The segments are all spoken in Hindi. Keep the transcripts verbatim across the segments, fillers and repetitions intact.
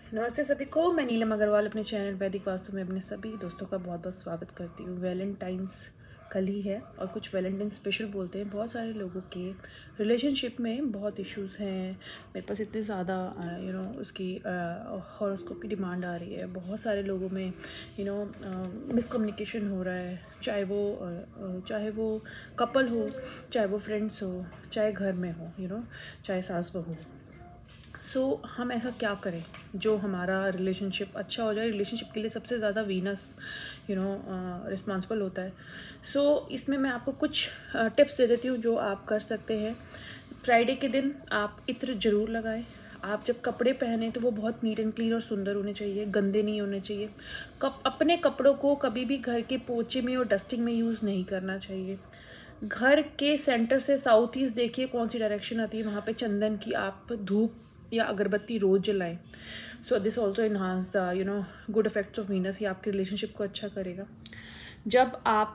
नमस्ते सभी को। मैं नीलम अग्रवाल अपने चैनल वैदिक वास्तु में अपने सभी दोस्तों का बहुत बहुत स्वागत करती हूँ। वैलेंटाइंस कल ही है और कुछ वैलेंटाइन स्पेशल बोलते हैं। बहुत सारे लोगों के रिलेशनशिप में बहुत इश्यूज हैं। मेरे पास इतने ज़्यादा यू नो उसकी हॉरोस्कोप की डिमांड आ रही है। बहुत सारे लोगों में यू नो मिसकम्युनिकेशन हो रहा है, चाहे वो uh, चाहे वो कपल हो, चाहे वो फ्रेंड्स हो, चाहे घर में हो, यू नो चाहे सास बहू हो। सो so, हम ऐसा क्या करें जो हमारा रिलेशनशिप अच्छा हो जाए। रिलेशनशिप के लिए सबसे ज़्यादा वीनस यू नो रिस्पॉन्सिबल होता है। सो so, इसमें मैं आपको कुछ टिप्स दे देती हूँ जो आप कर सकते हैं। फ्राइडे के दिन आप इत्र ज़रूर लगाएं। आप जब कपड़े पहने तो वो बहुत नीट एंड क्लीन और सुंदर होने चाहिए, गंदे नहीं होने चाहिए। कप अपने कपड़ों को कभी भी घर के पोछे में और डस्टिंग में यूज़ नहीं करना चाहिए। घर के सेंटर से साउथ ईस्ट देखिए कौन सी डायरेक्शन आती है, वहाँ पे चंदन की आप धूप या अगरबत्ती रोज़ जलाएं। So this also enhance the you know good effects of Venus. ये आपके रिलेशनशिप को अच्छा करेगा। जब आप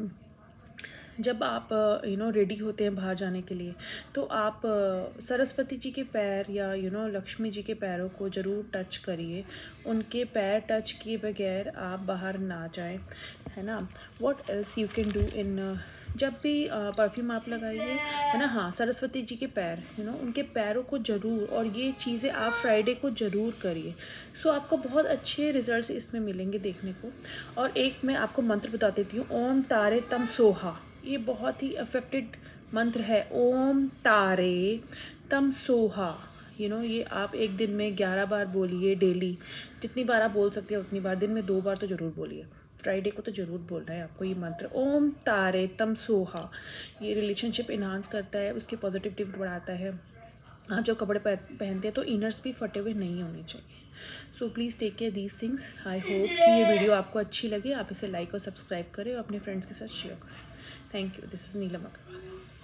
जब आप यू नो रेडी होते हैं बाहर जाने के लिए तो आप सरस्वती जी के पैर या यू नो लक्ष्मी जी के पैरों को ज़रूर टच करिए। उनके पैर टच किए बगैर आप बाहर ना जाएं, है ना। What else you can do in जब भी परफ्यूम आप लगाइए, है ना। हाँ, सरस्वती जी के पैर, यू नो उनके पैरों को ज़रूर, और ये चीज़ें आप फ्राइडे को ज़रूर करिए। सो आपको बहुत अच्छे रिजल्ट्स इसमें मिलेंगे देखने को। और एक मैं आपको मंत्र बता देती हूँ, ओम तारे तम सोहा। ये बहुत ही अफेक्टेड मंत्र है। ओम तारे तम सोहा, यू नो ये आप एक दिन में ग्यारह बार बोलिए डेली। जितनी बार आप बोल सकते हैं उतनी बार, दिन में दो बार तो ज़रूर बोलिए। फ्राइडे को तो ज़रूर बोलना है आपको ये मंत्र, ओम तारे तम सोहा। ये रिलेशनशिप इन्हांस करता है, उसकी पॉजिटिविटी बढ़ाता है। आप जब कपड़े पहनते हैं तो इनर्स भी फटे हुए नहीं होने चाहिए। So please take care these things. I hope कि ये वीडियो आपको अच्छी लगे। आप इसे लाइक और सब्सक्राइब करें और अपने फ्रेंड्स के साथ शेयर करें। Thank you. This is Neelam Agarwal.